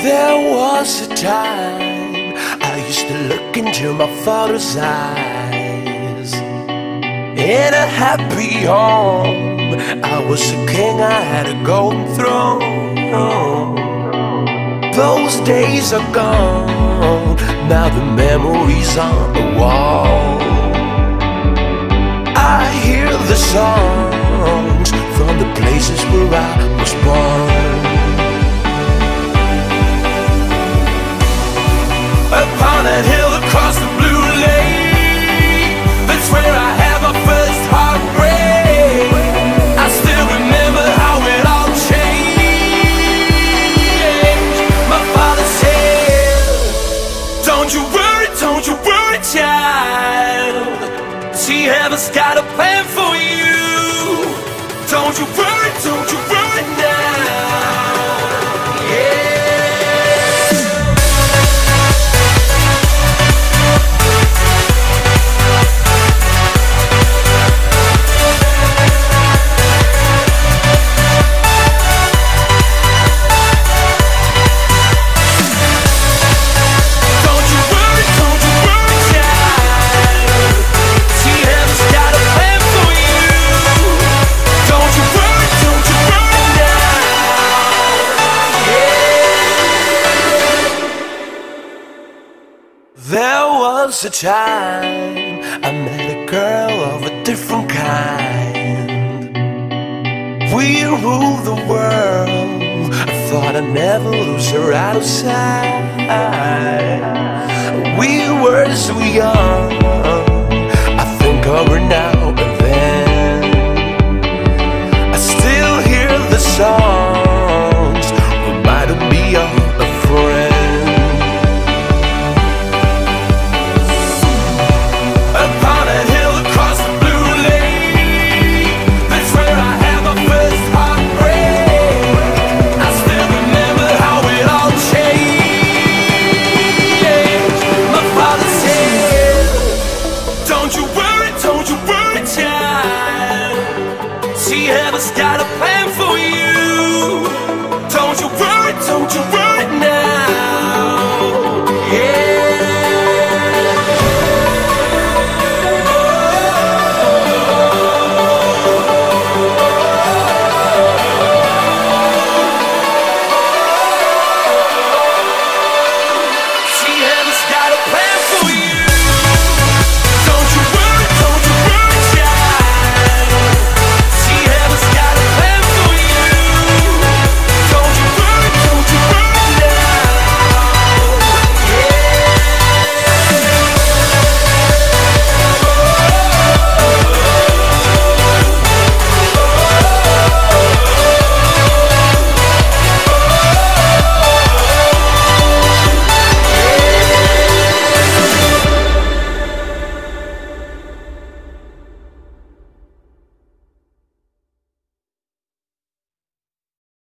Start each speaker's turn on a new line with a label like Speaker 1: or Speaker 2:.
Speaker 1: There was a time I used to look into my father's eyes. In a happy home, I was a king, I had a golden throne. Those days are gone, now the memories on the wall. I hear the songs from the places where I was born. Upon that hill across the blue lake, that's where I had my first heartbreak. I still remember how it all changed. My father said, don't you worry, child. See, heaven's got a plan for you. Don't you worry now. Yeah. There was a time I met a girl of a different kind. We ruled the world, I thought I'd never lose her out of sight. We were so young, I think of her now and then. I still hear the songs, reminding me of a friend. Don't you worry, child. See, heaven's got a